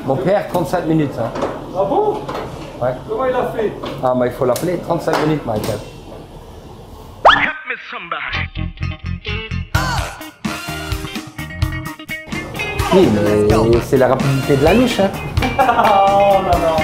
Mon père, 37 minutes. Hein. Ah bon? Ouais. Comment il a fait? Ah, mais il faut l'appeler 35 minutes, Michael. Oui, mais c'est la rapidité de la louche. Hein. Oh là là.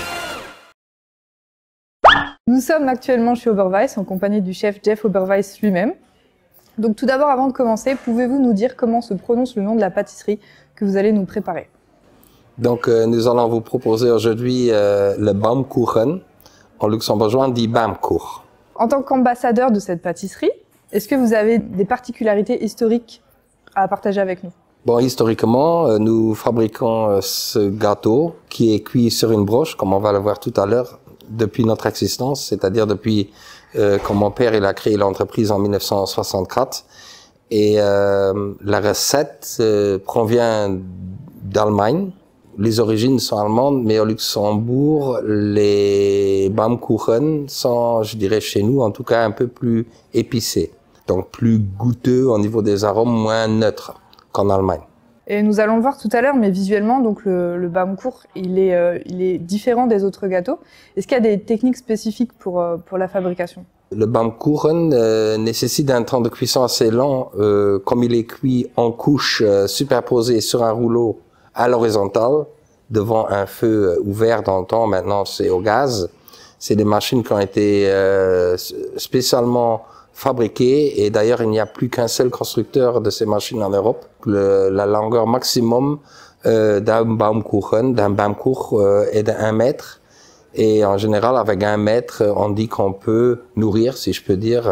Nous sommes actuellement chez Oberweis en compagnie du chef Jeff Oberweis lui-même. Donc tout d'abord, avant de commencer, pouvez-vous nous dire comment se prononce le nom de la pâtisserie que vous allez nous préparer? Donc nous allons vous proposer aujourd'hui le Baumkuchen. En luxembourgeois, on dit Baumkuch. En tant qu'ambassadeur de cette pâtisserie, est-ce que vous avez des particularités historiques à partager avec nous? Bon, historiquement, nous fabriquons ce gâteau qui est cuit sur une broche, comme on va le voir tout à l'heure, depuis notre existence, c'est-à-dire depuis quand mon père il a créé l'entreprise en 1964. Et la recette provient d'Allemagne. Les origines sont allemandes, mais au Luxembourg, les Baumkuchen sont, je dirais chez nous, en tout cas un peu plus épicés. Donc plus goûteux au niveau des arômes, moins neutres qu'en Allemagne. Et nous allons le voir tout à l'heure, mais visuellement, donc le Baumkuch, il est différent des autres gâteaux. Est-ce qu'il y a des techniques spécifiques pour la fabrication? Le Baumkuchen nécessite un temps de cuisson assez long, comme il est cuit en couches superposées sur un rouleau à l'horizontale, devant un feu ouvert dans le temps. Maintenant, c'est au gaz. C'est des machines qui ont été spécialement fabriquées, et d'ailleurs, il n'y a plus qu'un seul constructeur de ces machines en Europe. La longueur maximum d'un Baumkuch est de 1 mètre. Et en général, avec 1 mètre, on dit qu'on peut nourrir, si je peux dire,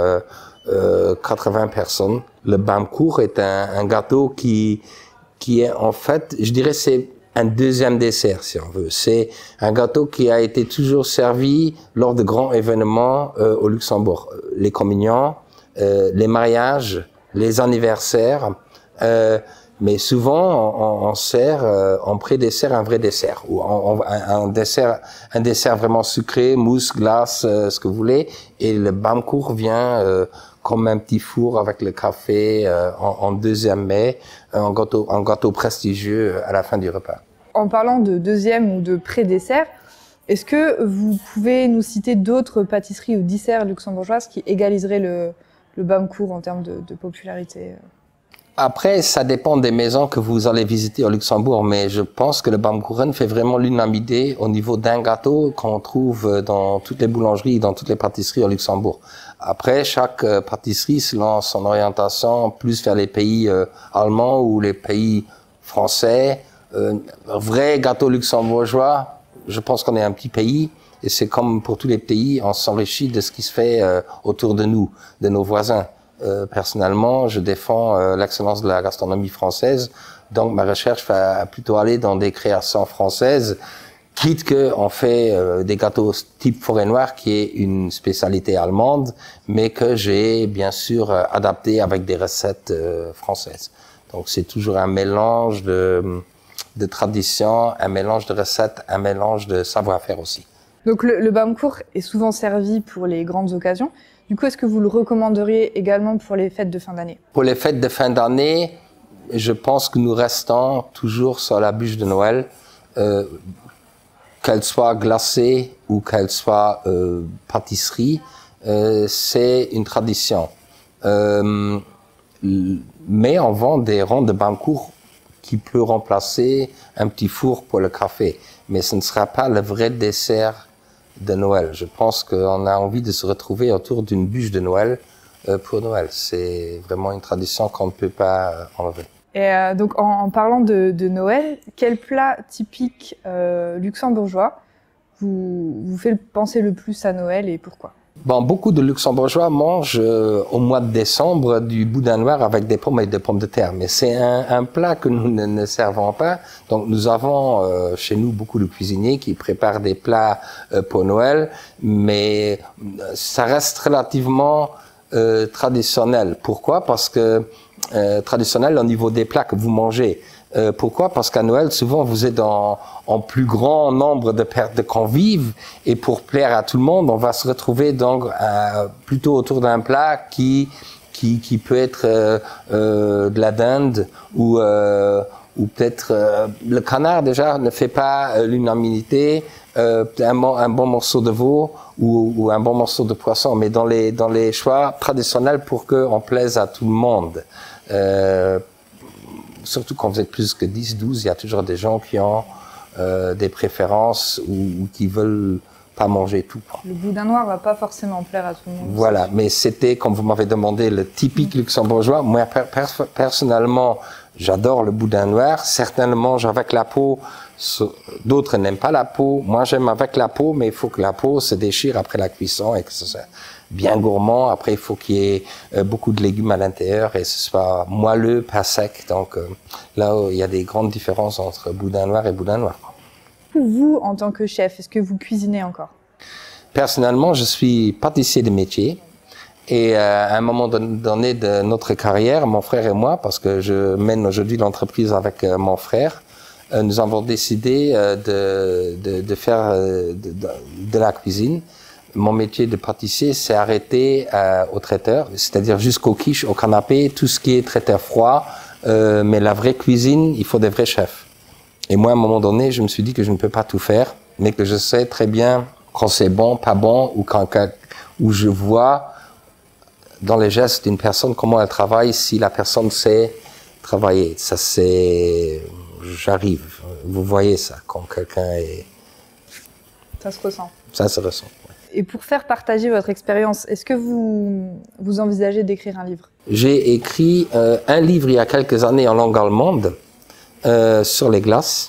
80 personnes. Le Baumkuch est un gâteau qui est en fait, je dirais, c'est un deuxième dessert, si on veut. C'est un gâteau qui a été toujours servi lors de grands événements au Luxembourg. Les communions, les mariages, les anniversaires. Mais souvent, on sert en pré-dessert un vrai dessert, ou un dessert vraiment sucré, mousse, glace, ce que vous voulez. Et le Baumkuch vient comme un petit four avec le café en deuxième mets, un gâteau prestigieux à la fin du repas. En parlant de deuxième ou de pré-dessert, est-ce que vous pouvez nous citer d'autres pâtisseries ou desserts luxembourgeoises qui égaliseraient le Baumkuch en termes de popularité? Après, ça dépend des maisons que vous allez visiter au Luxembourg, mais je pense que le Baumkuchen fait vraiment l'unanimité au niveau d'un gâteau qu'on trouve dans toutes les boulangeries, dans toutes les pâtisseries au Luxembourg. Après, chaque pâtisserie, selon son orientation, plus vers les pays allemands ou les pays français, vrai gâteau luxembourgeois, je pense qu'on est un petit pays, et c'est comme pour tous les pays, on s'enrichit de ce qui se fait autour de nous, de nos voisins. Personnellement, je défends l'excellence de la gastronomie française, donc ma recherche va plutôt aller dans des créations françaises, quitte qu'on fait des gâteaux type forêt noire, qui est une spécialité allemande, mais que j'ai bien sûr adapté avec des recettes françaises. Donc c'est toujours un mélange de tradition, un mélange de recettes, un mélange de savoir-faire aussi. Donc le Baumkuch est souvent servi pour les grandes occasions. Du coup, est-ce que vous le recommanderiez également pour les fêtes de fin d'année? Pour les fêtes de fin d'année, je pense que nous restons toujours sur la bûche de Noël, qu'elle soit glacée ou qu'elle soit pâtisserie, c'est une tradition. Mais on vend des ronds de Baumkuch qui peut remplacer un petit four pour le café. Mais ce ne sera pas le vrai dessert de Noël. Je pense qu'on a envie de se retrouver autour d'une bûche de Noël pour Noël. C'est vraiment une tradition qu'on ne peut pas enlever. Et donc en parlant de Noël, quel plat typique luxembourgeois vous fait penser le plus à Noël et pourquoi? Bon, beaucoup de Luxembourgeois mangent au mois de décembre du boudin noir avec des pommes et des pommes de terre. Mais c'est un plat que nous ne servons pas. Donc nous avons chez nous beaucoup de cuisiniers qui préparent des plats pour Noël, mais ça reste relativement traditionnel. Pourquoi? Parce que traditionnel au niveau des plats que vous mangez. Pourquoi? Parce qu'à Noël, souvent, vous êtes en plus grand nombre de convives, et pour plaire à tout le monde, on va se retrouver donc plutôt autour d'un plat qui peut être de la dinde ou ou peut-être le canard déjà ne fait pas l'unanimité, un bon morceau de veau ou un bon morceau de poisson, mais dans les choix traditionnels pour qu'on plaise à tout le monde. Surtout quand vous êtes plus que 10, 12, il y a toujours des gens qui ont des préférences ou qui veulent pas manger tout. Le boudin noir va pas forcément plaire à tout le monde. Voilà, mais c'était, comme vous m'avez demandé, le typique luxembourgeois. Moi, personnellement, j'adore le boudin noir. Certains le mangent avec la peau, d'autres n'aiment pas la peau. Moi, j'aime avec la peau, mais il faut que la peau se déchire après la cuisson et que ce soit bien gourmand. Après, il faut qu'il y ait beaucoup de légumes à l'intérieur et que ce soit moelleux, pas sec. Donc là, il y a des grandes différences entre boudin noir et boudin noir. Vous, en tant que chef, est-ce que vous cuisinez encore? Personnellement, je suis pâtissier de métier. Et à un moment donné de notre carrière, mon frère et moi, parce que je mène aujourd'hui l'entreprise avec mon frère, nous avons décidé de faire de la cuisine. Mon métier de pâtissier s'est arrêté au traiteur, c'est-à-dire jusqu'aux quiches, au canapé, tout ce qui est traiteur froid. Mais la vraie cuisine, il faut des vrais chefs. Et moi, à un moment donné, je me suis dit que je ne peux pas tout faire, mais que je sais très bien quand c'est bon, pas bon, ou je vois dans les gestes d'une personne comment elle travaille, si la personne sait travailler. Ça, j'arrive. Vous voyez ça, quand quelqu'un est... Ça se ressent. Ça se ressent. Ouais. Et pour faire partager votre expérience, est-ce que vous envisagez d'écrire un livre? J'ai écrit un livre il y a quelques années en langue allemande, sur les glaces,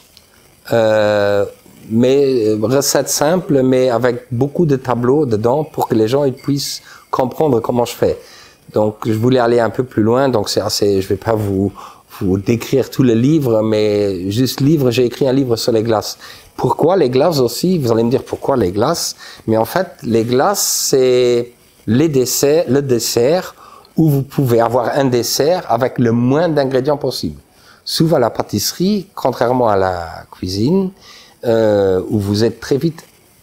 mais recettes simples, mais avec beaucoup de tableaux dedans pour que les gens ils puissent comprendre comment je fais. Donc, je voulais aller un peu plus loin, donc c'est assez, je vais pas vous décrire tous les livres, mais juste livre, j'ai écrit un livre sur les glaces. Pourquoi les glaces aussi? Vous allez me dire pourquoi les glaces? Mais en fait, les glaces, c'est le dessert où vous pouvez avoir un dessert avec le moins d'ingrédients possible. Souvent, la pâtisserie, contrairement à la cuisine, où vous êtes très vite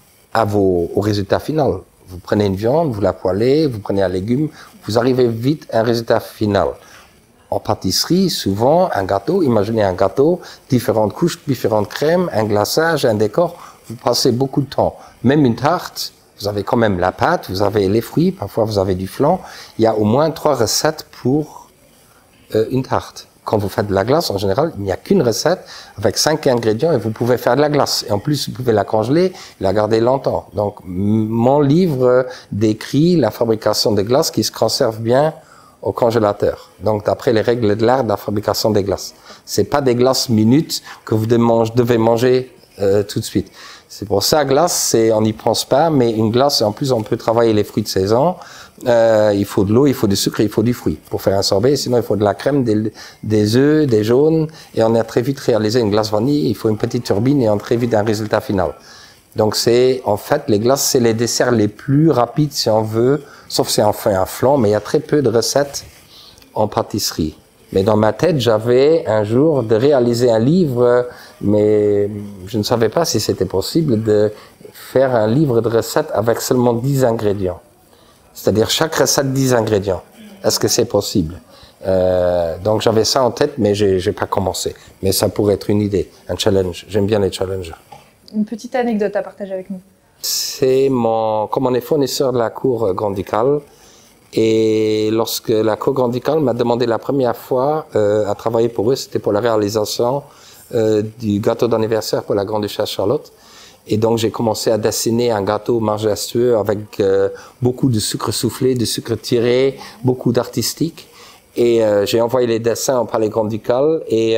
au résultat final. Vous prenez une viande, vous la poêlez, vous prenez un légume, vous arrivez vite à un résultat final. En pâtisserie, souvent, un gâteau, imaginez un gâteau, différentes couches, différentes crèmes, un glaçage, un décor, vous passez beaucoup de temps. Même une tarte, vous avez quand même la pâte, vous avez les fruits, parfois vous avez du flan. Il y a au moins 3 recettes pour une tarte. Quand vous faites de la glace, en général, il n'y a qu'une recette avec 5 ingrédients et vous pouvez faire de la glace. Et en plus, vous pouvez la congeler et la garder longtemps. Donc, mon livre décrit la fabrication de glaces qui se conserve bien au congélateur. Donc, d'après les règles de l'art de la fabrication des glaces. C'est pas des glaces minutes que vous devez manger tout de suite. C'est pour ça, glace, on n'y pense pas, mais une glace, en plus, on peut travailler les fruits de saison. Il faut de l'eau, il faut du sucre, il faut du fruit pour faire un sorbet. Sinon, il faut de la crème, des œufs, des jaunes. Et on a très vite réalisé une glace vanille. Il faut une petite turbine et on a très vite un résultat final. Donc, en fait, les glaces, c'est les desserts les plus rapides, si on veut. Sauf si on fait un flan, mais il y a très peu de recettes en pâtisserie. Mais dans ma tête, j'avais un jour de réaliser un livre, mais je ne savais pas si c'était possible de faire un livre de recettes avec seulement 10 ingrédients. C'est-à-dire chaque recette 10 ingrédients. Est-ce que c'est possible? Donc j'avais ça en tête, mais j'ai pas commencé. Mais ça pourrait être une idée, un challenge. J'aime bien les challenges. Une petite anecdote à partager avec nous. Comme on est fournisseur de la cour Grand-Ducal, et lorsque la cour Grand-Ducal m'a demandé la première fois à travailler pour eux, c'était pour la réalisation du gâteau d'anniversaire pour la Grande-Duchesse Charlotte. Et donc, j'ai commencé à dessiner un gâteau majestueux avec beaucoup de sucre soufflé, de sucre tiré, beaucoup d'artistique. Et j'ai envoyé les dessins au Palais Grand-Ducal et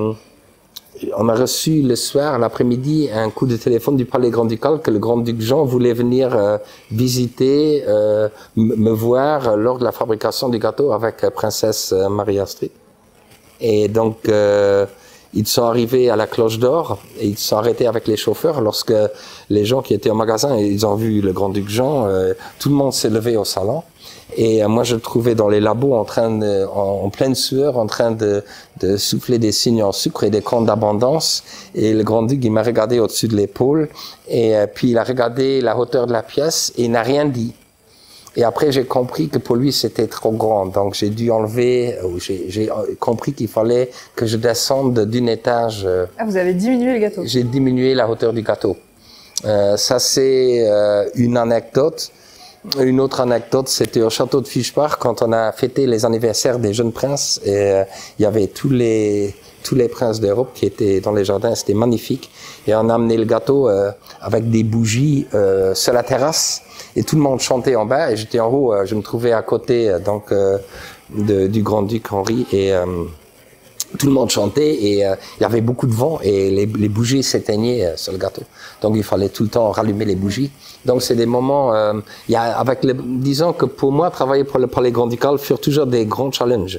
on a reçu le soir, l'après-midi, un coup de téléphone du Palais Grand-Ducal que le Grand-Duc Jean voulait venir visiter, me voir lors de la fabrication du gâteau avec Princesse Marie-Astrid. Et donc, ils sont arrivés à la Cloche d'Or et ils sont arrêtés avec les chauffeurs lorsque les gens qui étaient au magasin, ils ont vu le Grand-Duc Jean, tout le monde s'est levé au salon. Et moi, je le trouvais dans les labos en pleine sueur, en train de souffler des signes en sucre et des contes d'abondance. Et le Grand-Duc, il m'a regardé au-dessus de l'épaule et puis il a regardé la hauteur de la pièce et il n'a rien dit. Et après, j'ai compris que pour lui, c'était trop grand. Donc, j'ai dû enlever, j'ai compris qu'il fallait que je descende d'un étage. Ah, vous avez diminué le gâteau? J'ai diminué la hauteur du gâteau. Ça, c'est une anecdote. Une autre anecdote, c'était au château de Fischbach, quand on a fêté les anniversaires des jeunes princes. Et il y avait tous les princes d'Europe qui étaient dans les jardins. C'était magnifique. Et on a amené le gâteau avec des bougies sur la terrasse. Et tout le monde chantait en bas. Et j'étais en haut. Je me trouvais à côté du grand-duc Henri. Et tout le monde chantait. Et il y avait beaucoup de vent. Et les bougies s'éteignaient sur le gâteau. Donc il fallait tout le temps rallumer les bougies. Donc c'est des moments. Disons que pour moi, travailler pour le Palais Grand-Ducal furent toujours des grands challenges.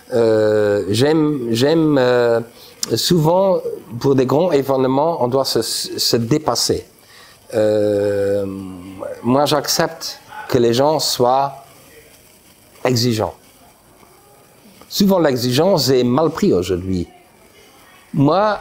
J'aime souvent, pour des grands événements, on doit se dépasser. Moi, j'accepte que les gens soient exigeants. Souvent, l'exigence est mal prise aujourd'hui. Moi,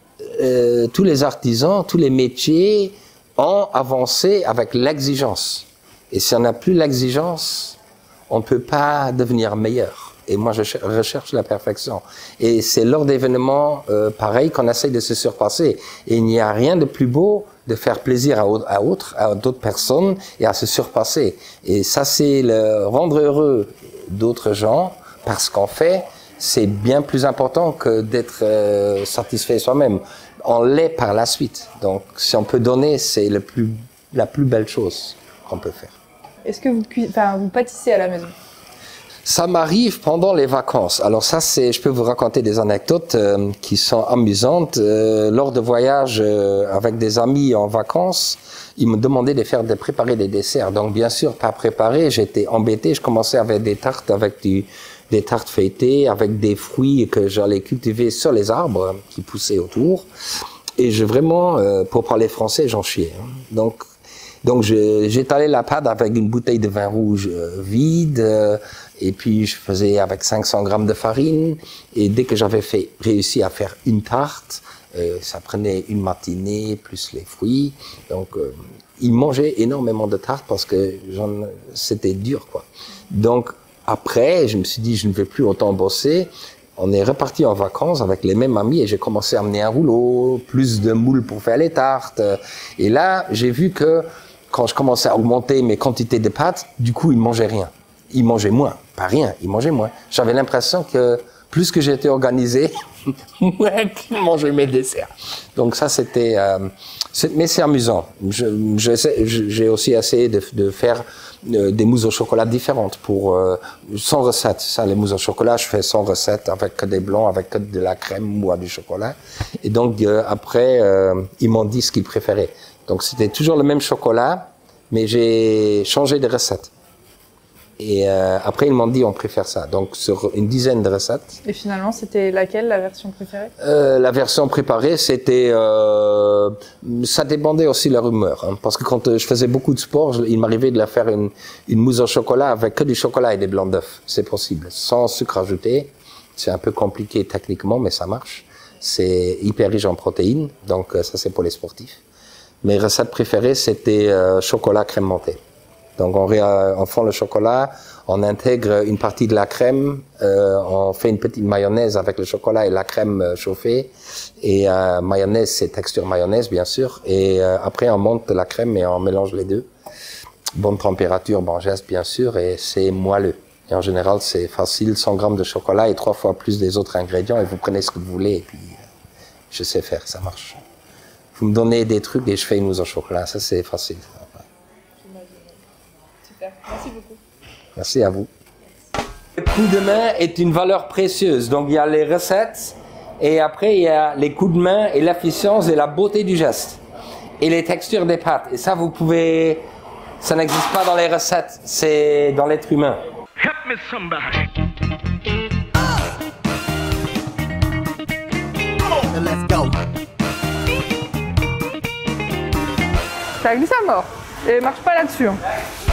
tous les artisans, tous les métiers ont avancé avec l'exigence. Et si on n'a plus l'exigence, on ne peut pas devenir meilleur. Et moi, je recherche la perfection. Et c'est lors d'événements pareils qu'on essaye de se surpasser. Et il n'y a rien de plus beau de faire plaisir à d'autres personnes et à se surpasser. Et ça, c'est le rendre heureux d'autres gens, parce qu'en fait, c'est bien plus important que d'être satisfait soi-même. On l'est par la suite. Donc, si on peut donner, c'est la plus belle chose qu'on peut faire. Est-ce que vous pâtissez à la maison? Ça m'arrive pendant les vacances. Alors ça, je peux vous raconter des anecdotes qui sont amusantes. Lors de voyages avec des amis en vacances, ils me demandaient de préparer des desserts. Donc bien sûr, pas préparé, j'étais embêté. Je commençais avec des tartes, des tartes feuilletées, avec des fruits que j'allais cultiver sur les arbres qui poussaient autour. Et pour parler français, j'en chiais. Donc j'étalais la pâte avec une bouteille de vin rouge vide, et puis je faisais avec 500 grammes de farine, et dès que j'avais réussi à faire une tarte, ça prenait une matinée plus les fruits. Donc ils mangeaient énormément de tartes parce que c'était dur, quoi. Donc après, je me suis dit, je ne vais plus autant bosser. On est reparti en vacances avec les mêmes amis et j'ai commencé à amener un rouleau, plus de moules pour faire les tartes. Et là, j'ai vu que quand je commençais à augmenter mes quantités de pâtes, du coup, ils mangeaient rien. Ils mangeaient moins. Pas rien, ils mangeaient moins. J'avais l'impression que plus que j'étais organisé, moins qu'ils mangeaient mes desserts. Donc ça, mais c'est amusant. J'ai aussi essayé de faire des mousses au chocolat différentes sans recette. Ça, les mousses au chocolat, je fais sans recette, avec que des blancs, avec que de la crème ou du chocolat. Et donc après, ils m'ont dit ce qu'ils préféraient. Donc c'était toujours le même chocolat, mais j'ai changé de recette. Et après, ils m'ont dit on préfère ça. Donc sur une dizaine de recettes. Et finalement, c'était laquelle, la version préférée? La version préparée, c'était... ça dépendait aussi de leur humeur. Hein, parce que quand je faisais beaucoup de sport, il m'arrivait de la faire une mousse au chocolat avec que du chocolat et des blancs d'œufs. C'est possible. Sans sucre ajouté. C'est un peu compliqué techniquement, mais ça marche. C'est hyper riche en protéines. Donc ça, c'est pour les sportifs. Mes recettes préférées, c'était chocolat crème menthe. Donc on fond le chocolat, on intègre une partie de la crème, on fait une petite mayonnaise avec le chocolat et la crème chauffée. Et mayonnaise, c'est texture mayonnaise bien sûr. Et après on monte la crème et on mélange les deux. Bonne température, bon geste bien sûr, et c'est moelleux. Et en général c'est facile, 100 grammes de chocolat et 3 fois plus des autres ingrédients et vous prenez ce que vous voulez et puis je sais faire, ça marche. Vous me donnez des trucs et je fais une mousse au chocolat, ça c'est facile. Super, merci beaucoup. Merci à vous. Le coup de main est une valeur précieuse. Donc il y a les recettes et après il y a les coups de main et l'efficience et la beauté du geste. Et les textures des pâtes. Et ça ça n'existe pas dans les recettes, c'est dans l'être humain. Help me somebody. Let's go. Ça glisse à mort. Et marche pas là-dessus. Hein.